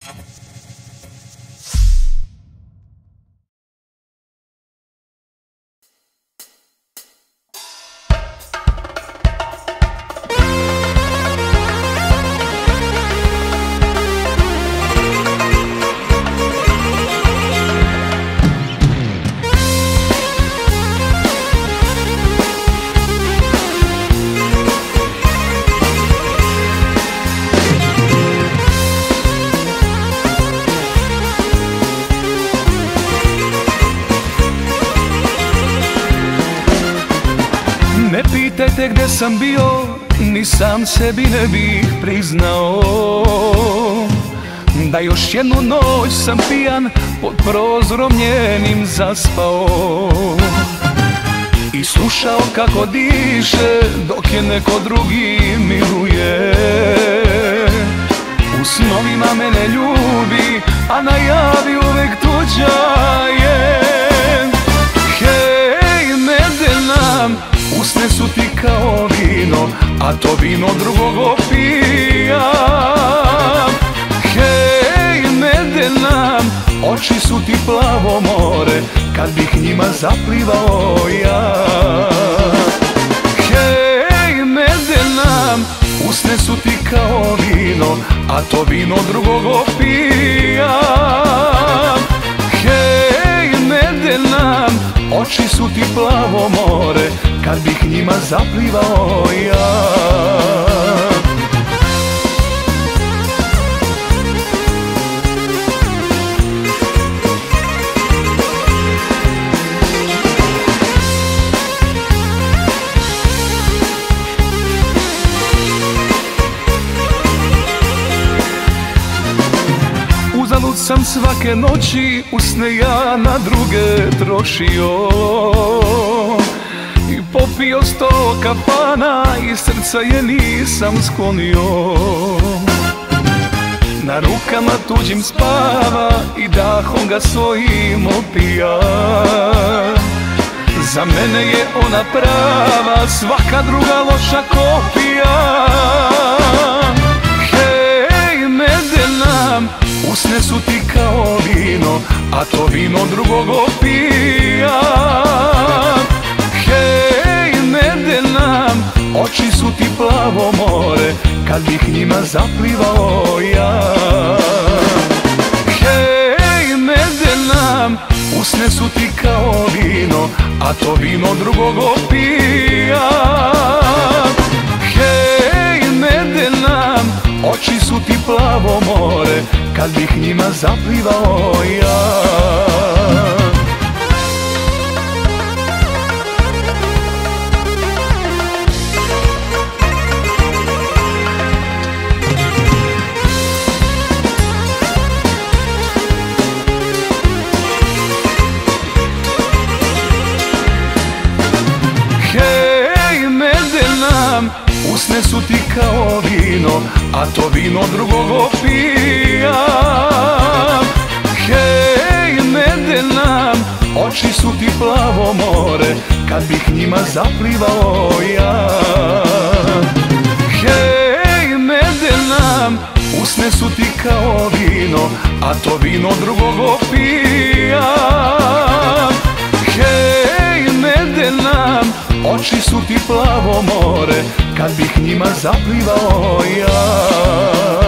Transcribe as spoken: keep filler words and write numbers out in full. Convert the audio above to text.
Ne pitajte gdje sam bio, ni sam sebi ne bih priznao, da još jednu noć sam pijan pod prozorom njenim zaspao i slušao kako diše dok je neko drugi miluje. U snovima mene ljubi, a na javi uvek tuđa je. Hej, ne nam, usne su ti kao vino, a to vino drugog opija. Hej, ne de nam, oči su ti plavo more, kad bih njima zaplivao ja. Hej, ne de nam, usne su ti kao vino, a to vino drugog opija. Hej, ne de nam, oči su ti plavo more, kad bih njima zaplivao ja. Uzalud sam svake noći usne ja na druge trošio i popio sto kapana i srca je nisam sklonio. Na rukama tuđim spava i dahom ga svojim opija. Za mene je ona prava, svaka druga loša kopija. Hej, ne de nam, usne su ti kao vino, a to vino drugog opija. Hej, ne de nam, oči su ti plavo more, kad bih njima zaplivao ja. Hej, ne de nam, usne su ti kao vino, a to vino drugog opija. Hej, ne de nam, oči su ti plavo more, kad bih njima zaplivao ja. Hej, ne de nam, usne su ti kao vino, a to vino drugog opija. Hej, ne de nam, oči su ti plavo more, kad bih njima zaplivao ja. Hej, ne de nam, usne su ti kao vino, a to vino drugog opija. Hej, ne de nam, oči su ti plavo more, kad bih njima zaplivao ja.